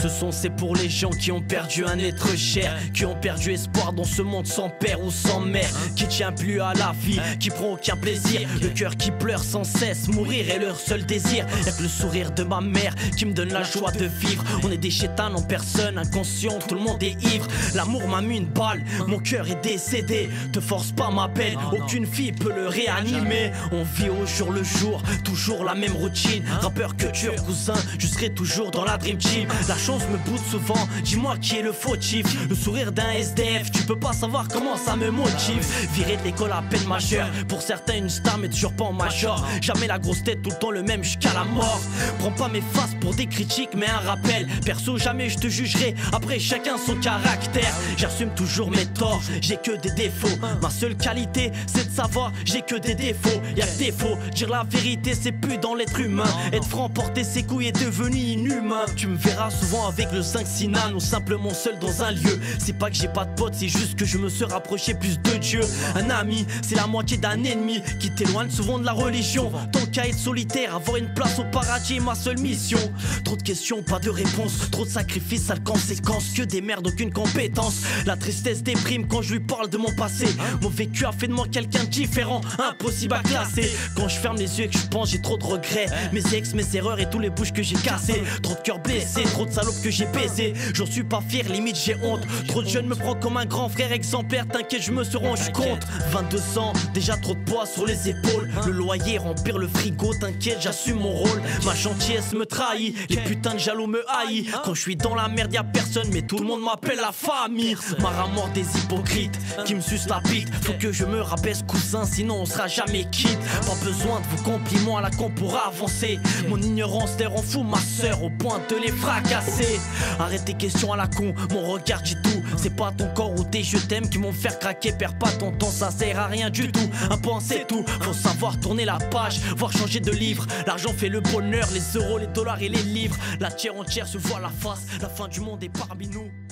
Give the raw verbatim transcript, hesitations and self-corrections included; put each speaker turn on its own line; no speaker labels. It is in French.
Ce son c'est pour les gens qui ont perdu un être cher, qui ont perdu espoir dans ce monde sans père ou sans mère, qui tient plus à la vie, qui prend aucun plaisir, le cœur qui pleure sans cesse, mourir est leur seul désir. Y'a que le sourire de ma mère qui me donne la joie de vivre. On est des chétans en personne, inconscient, tout le monde est ivre. L'amour m'a mis une balle, mon cœur est décédé. Te force pas ma peine, aucune fille peut le réanimer. On vit au jour le jour, toujours la même routine. Rappeur, culture, cousin, je serai toujours dans la dream team. La chance me boude souvent, dis-moi qui est le fautif. Le sourire d'un S D F, tu peux pas savoir comment ça me motive. Viré de l'école à peine majeure, pour certains une star mais toujours pas en major. Jamais la grosse tête, tout le temps le même jusqu'à la mort. Prends pas mes faces pour des critiques mais un rappel. Perso jamais je te jugerai, après chacun son caractère. J'assume toujours mes torts, j'ai que des défauts. Ma seule qualité c'est de savoir j'ai que des défauts. Y'a que défaut, dire la vérité c'est plus dans l'être humain. Être franc, porter ses couilles est devenu inhumain. Tu me verras souvent avec le cinq Sinan ou simplement seul dans un lieu. C'est pas que j'ai pas de potes, c'est juste que je me suis rapproché plus de Dieu. Un ami c'est la moitié d'un ennemi qui t'éloigne souvent de la religion. Tant qu'à être solitaire, avoir une place au paradis est ma seule mission. Trop de questions, pas de réponses, trop de sacrifices, sales conséquences. Que des merdes, aucune compétence. La tristesse déprime quand je lui parle de mon passé. Mon vécu a fait de moi quelqu'un de différent, impossible à classer. Quand je ferme les yeux et que je pense j'ai trop de regrets. Mes ex, mes erreurs et tous les bouches que j'ai cassées. Trop de cœurs blessés, trop de salopes que j'ai baisées. J'en suis pas fier, limite j'ai honte. Trop de jeunes me prend comme un grand frère exemplaire. T'inquiète, je me suis rendu compte. Vingt-deux ans, déjà trop de poids sur les épaules. Le loyer, remplir le frigo, t'inquiète, j'assume mon rôle. Ma gentillesse me trahit, les putains de jaloux me haït. Quand je suis dans la merde, y'a personne, mais tout le monde m'appelle la famille. Marre mort des hypocrites qui me sucent la bite. Faut que je me rabaisse, cousin, sinon on sera jamais quitte. Pas besoin de vos compliments à la con pour avancer. Mon ignorance les rend fou, ma soeur, au point de les fracasser. Arrête tes questions à la con, mon regard dit tout. C'est pas ton corps ou tes je t'aime qui m'ont fait craquer. Perds pas ton temps, ça sert à rien du tout. Un point c'est tout, faut savoir tourner la page, voir changer de livre. L'argent fait le bonheur, les euros, les dollars et les livres. La terre entière se voit la face, la fin du monde est parmi nous.